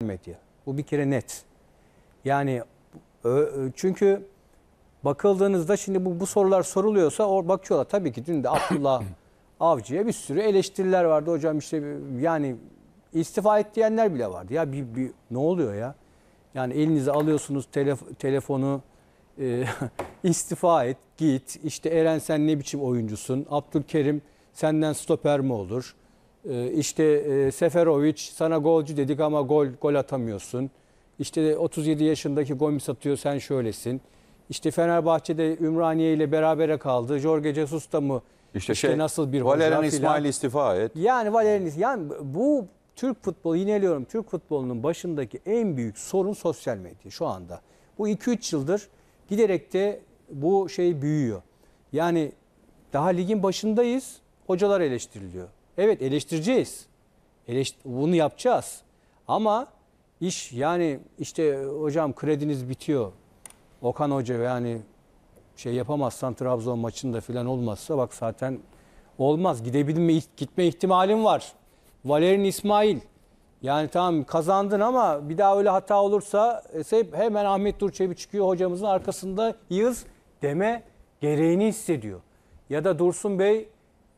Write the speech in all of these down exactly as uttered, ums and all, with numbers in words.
medya. Bu bir kere net. Yani çünkü bakıldığınızda şimdi bu, bu sorular soruluyorsa or bakıyorlar. Tabii ki dün de Abdullah Avcı'ya bir sürü eleştiriler vardı. Hocam işte yani istifa et diyenler bile vardı. Ya bir, bir ne oluyor ya? Yani elinize alıyorsunuz telef telefonu e, istifa et, git. İşte Eren sen ne biçim oyuncusun? Abdülkerim senden stoper mi olur? E, işte e, Seferovic sana golcü dedik ama gol gol atamıyorsun. İşte otuz yedi yaşındaki gol satıyor sen şöylesin. İşte Fenerbahçe'de Ümraniye ile berabere kaldı. Jorge Jesus da mı işte, işte şey, nasıl bir Valerian hoca İsmail filan. istifa et. Yani Valerian yani bu Türk futbolu yineliyorum. Türk futbolunun başındaki en büyük sorun sosyal medya şu anda. Bu iki üç yıldır giderek de bu şey büyüyor. Yani daha ligin başındayız. Hocalar eleştiriliyor. Evet eleştireceğiz. Eleştir bunu yapacağız. Ama iş yani işte hocam krediniz bitiyor. Okan Hoca yani şey yapamazsan Trabzon maçında falan olmazsa bak zaten olmaz. Gidebilme gitme ihtimalin var. Valerian İsmail yani tamam kazandın ama bir daha öyle hata olursa hemen Ahmet Nur Çebi çıkıyor hocamızın arkasındayız deme gereğini hissediyor. Ya da Dursun Bey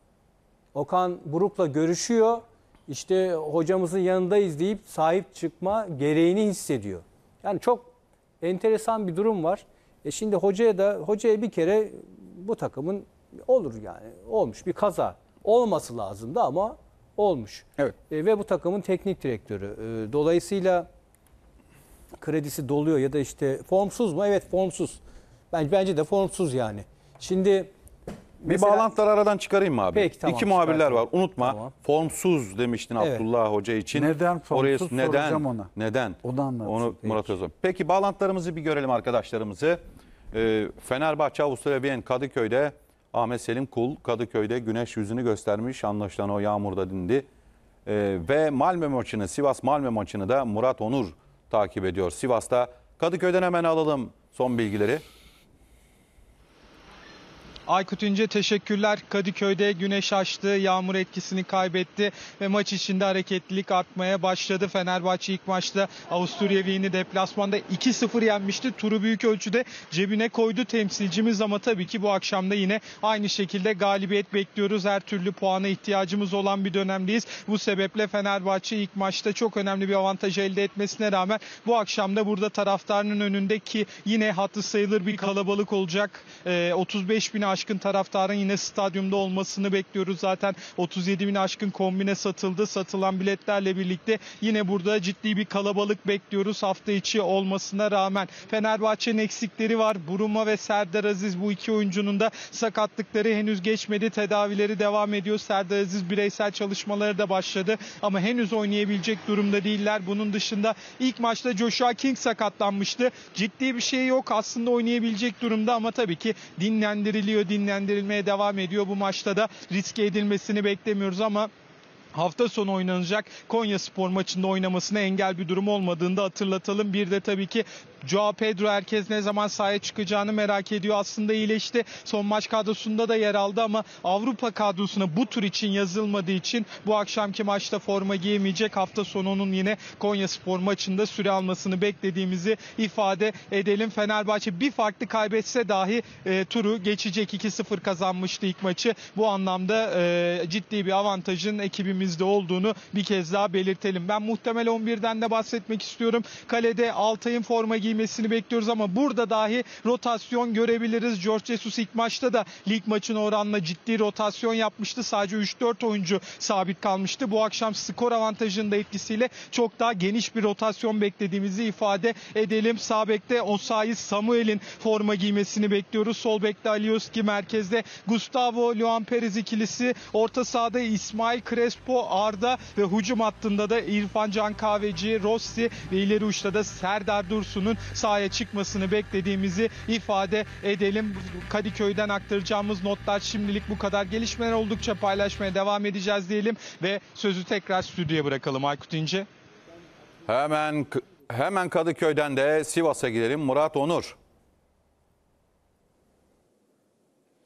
Okan Buruk'la görüşüyor. İşte hocamızın yanındayız deyip sahip çıkma gereğini hissediyor. Yani çok enteresan bir durum var. E şimdi hocaya da hocaya bir kere bu takımın olur yani olmuş bir kaza. Olması lazımdı ama olmuş. Evet. E, ve bu takımın teknik direktörü. E, dolayısıyla kredisi doluyor ya da işte formsuz mu? Evet formsuz. Bence bence de formsuz yani. Şimdi bir mesela, bağlantıları aradan çıkarayım mı abi? Peki, tamam, İki muhabirler çıkarsın. var. Unutma. Tamam. Formsuz demiştin Evet. Abdullah Hoca için. Neden formsuz Oraya, neden, soracağım ona. Neden? O da anlatsın. Onu Peki. Murat Özal. Peki bağlantılarımızı bir görelim arkadaşlarımızı. Ee, Fenerbahçe Avusturya Viyen Kadıköy'de Ahmet Selim Kul Kadıköy'de güneş yüzünü göstermiş. Anlaşılan o yağmurda dindi. Ee, ve Malmö maçını, Sivas Malmö maçını da Murat Onur takip ediyor. Sivas'ta Kadıköy'den hemen alalım son bilgileri. Aykut İnce teşekkürler. Kadıköy'de güneş açtı, yağmur etkisini kaybetti ve maç içinde hareketlilik artmaya başladı. Fenerbahçe ilk maçta Avusturya Viyen'i deplasmanda iki sıfır yenmişti. Turu büyük ölçüde cebine koydu temsilcimiz ama tabii ki bu akşam da yine aynı şekilde galibiyet bekliyoruz. Her türlü puana ihtiyacımız olan bir dönemdeyiz. Bu sebeple Fenerbahçe ilk maçta çok önemli bir avantaj elde etmesine rağmen bu akşam da burada taraftarının önündeki yine hatırı sayılır bir kalabalık olacak. Ee, otuz beş bin aşkın taraftarın yine stadyumda olmasını bekliyoruz. Zaten otuz yedi bin aşkın kombine satıldı. Satılan biletlerle birlikte yine burada ciddi bir kalabalık bekliyoruz. Hafta içi olmasına rağmen Fenerbahçe'nin eksikleri var. Buruma ve Serdar Aziz bu iki oyuncunun da sakatlıkları henüz geçmedi. Tedavileri devam ediyor. Serdar Aziz bireysel çalışmaları da başladı ama henüz oynayabilecek durumda değiller. Bunun dışında ilk maçta Joshua King sakatlanmıştı. Ciddi bir şey yok. Aslında oynayabilecek durumda ama tabii ki dinlendiriliyor. Dinlendirilmeye devam ediyor. Bu maçta da riske edilmesini beklemiyoruz ama hafta sonu oynanacak Konyaspor maçında oynamasına engel bir durum olmadığını da hatırlatalım. Bir de tabii ki Joao Pedro herkes ne zaman sahaya çıkacağını merak ediyor. Aslında iyileşti. Son maç kadrosunda da yer aldı ama Avrupa kadrosuna bu tur için yazılmadığı için bu akşamki maçta forma giyemeyecek. Hafta sonunun yine Konyaspor maçında süre almasını beklediğimizi ifade edelim. Fenerbahçe bir farklı kaybetse dahi e, turu geçecek. iki sıfır kazanmıştı ilk maçı. Bu anlamda e, ciddi bir avantajın ekibimizde olduğunu bir kez daha belirtelim. Ben muhtemel on birden de bahsetmek istiyorum. Kalede Altay'ın forma giymesini bekliyoruz ama burada dahi rotasyon görebiliriz. Jorge Jesus ilk maçta da lig maçına oranla ciddi rotasyon yapmıştı. Sadece üç dört oyuncu sabit kalmıştı. Bu akşam skor avantajının da etkisiyle çok daha geniş bir rotasyon beklediğimizi ifade edelim. Sağ bekte Osayi Samuel'in forma giymesini bekliyoruz. Sol bekte Alioski, merkezde Gustavo Luan Perez ikilisi, orta sahada İsmail Crespo, Arda ve hücum hattında da İrfan Can Kahveci, Rossi ve ileri uçta da Serdar Dursun'un sahaya çıkmasını beklediğimizi ifade edelim. Kadıköy'den aktaracağımız notlar şimdilik bu kadar. Gelişmeler oldukça paylaşmaya devam edeceğiz diyelim ve sözü tekrar stüdyoya bırakalım Aykut İnce. Hemen hemen Kadıköy'den de Sivas'a gidelim. Murat Onur.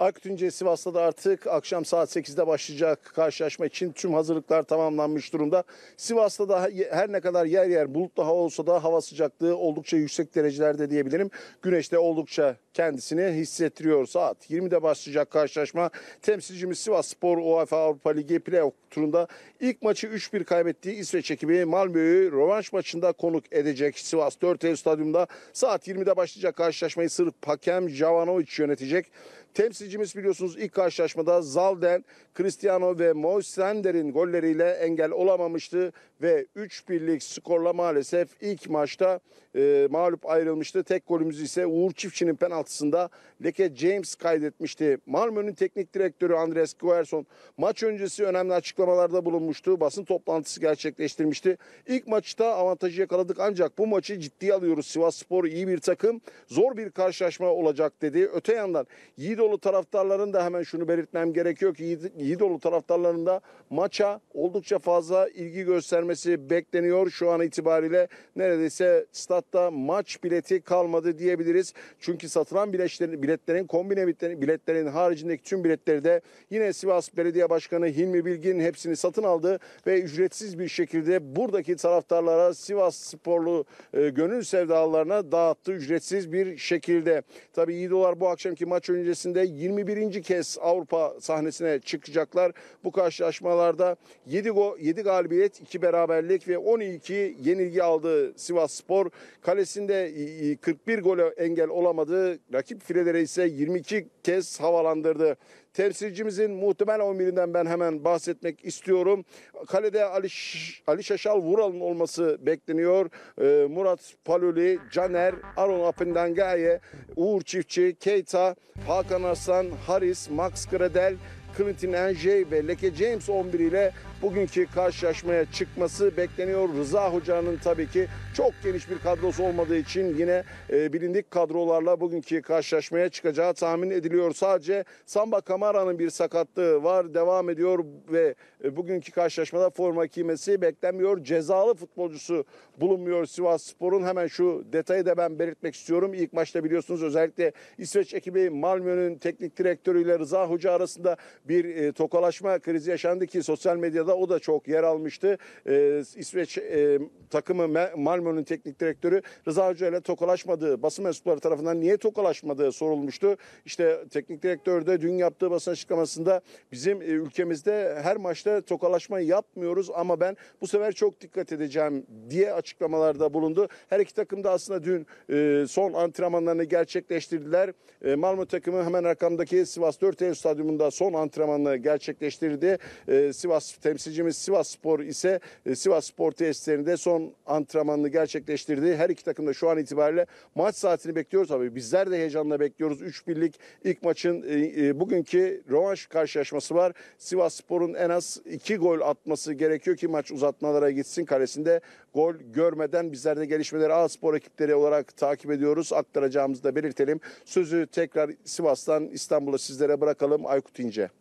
Aykut İnce, Sivas'ta da artık akşam saat sekizde başlayacak karşılaşma için tüm hazırlıklar tamamlanmış durumda. Sivas'ta da her ne kadar yer yer bulutlu hava olsa da hava sıcaklığı oldukça yüksek derecelerde diyebilirim. Güneş de oldukça kendisini hissettiriyor. Saat yirmide başlayacak karşılaşma. Temsilcimiz Sivasspor UEFA Avrupa Ligi Playoff turunda ilk maçı üç bir kaybettiği İsveç ekibi Malmö'yü rövanş maçında konuk edecek. Sivas dört Eylül Stadyumunda saat yirmide başlayacak karşılaşmayı Sırp hakem Jovanovic yönetecek. Temsilcimiz biliyorsunuz ilk karşılaşmada Zalden, Cristiano ve Moisender'in golleriyle engel olamamıştı ve üç birlik skorla maalesef ilk maçta e, mağlup ayrılmıştı. Tek golümüzü ise Uğur Çiftçi'nin penaltısında Leke James kaydetmişti. Malmö'nün teknik direktörü Andres Guerson maç öncesi önemli açıklamalarda bulunmuştu. Basın toplantısı gerçekleştirmişti. İlk maçta avantajı yakaladık ancak bu maçı ciddiye alıyoruz. Sivasspor iyi bir takım, zor bir karşılaşma olacak dedi. Öte yandan Yiğidoğlu taraftarların da hemen şunu belirtmem gerekiyor ki Yiğidoğlu taraftarların da maça oldukça fazla ilgi göstermesi bekleniyor. Şu an itibariyle neredeyse statta maç bileti kalmadı diyebiliriz. Çünkü satılan biletlerin, biletlerin kombine biletlerin, biletlerin haricindeki tüm biletleri de yine Sivas Belediye Başkanı Hilmi Bilgin hepsini satın aldı ve ücretsiz bir şekilde buradaki taraftarlara, Sivassporlu e, gönül sevdalılarına dağıttı ücretsiz bir şekilde. Tabii Yiğidoğlular bu akşamki maç öncesinde yirmi birinci kez Avrupa sahnesine çıkacaklar. Bu karşılaşmalarda yedi, go, yedi galibiyet, iki beraberlik ve on iki yenilgi aldı Sivasspor. Kalesinde kırk bir gole engel olamadı. Rakip filelere ise yirmi iki kez havalandırdı. Temsilcimizin muhtemel on birinden ben hemen bahsetmek istiyorum. Kalede Ali, Ali Şaşal Vural'ın olması bekleniyor. Ee, Murat Paluli, Caner, Aron Apindangaye, Uğur Çiftçi, Keita, Hakan Arslan, Haris, Max Gradel, Clinton Enjey ve Leke James on bir ile bugünkü karşılaşmaya çıkması bekleniyor. Rıza Hoca'nın tabii ki çok geniş bir kadrosu olmadığı için yine e, bilindik kadrolarla bugünkü karşılaşmaya çıkacağı tahmin ediliyor. Sadece Samba Kamara'nın bir sakatlığı var, devam ediyor ve e, bugünkü karşılaşmada forma giymesi beklenmiyor. Cezalı futbolcusu bulunmuyor Sivasspor'un. Hemen şu detayı da ben belirtmek istiyorum. İlk maçta biliyorsunuz özellikle İsveç ekibi Malmö'nün teknik direktörüyle Rıza Hoca arasında bir e, tokalaşma krizi yaşandı ki sosyal medyada o da çok yer almıştı. E, İsveç e, takımı Malmö'nün teknik direktörü Rıza Hoca ile tokalaşmadığı, basın mensupları tarafından niye tokalaşmadığı sorulmuştu. İşte teknik direktör de dün yaptığı basın açıklamasında bizim e, ülkemizde her maçta tokalaşma yapmıyoruz ama ben bu sefer çok dikkat edeceğim diye açıklamalarda bulundu. Her iki takım da aslında dün e, son antrenmanlarını gerçekleştirdiler. E, Malmö takımı hemen arkamdaki Sivas dört Eylül Stadyumunda son antrenmanını gerçekleştirdi. E, Sivas temsilcimiz Sivasspor ise e, Sivasspor tesislerinde son antrenmanını gerçekleştirdi. Her iki takım da şu an itibariyle maç saatini bekliyoruz. Tabii bizler de heyecanla bekliyoruz. üç birlik ilk maçın e, e, bugünkü rövanş karşılaşması var. Sivasspor'un en az iki gol atması gerekiyor ki maç uzatmalara gitsin. Kalesinde gol görmeden bizler de gelişmeleri A Spor ekipleri olarak takip ediyoruz. Aktaracağımızı da belirtelim. Sözü tekrar Sivas'tan İstanbul'a sizlere bırakalım. Aykut İnce.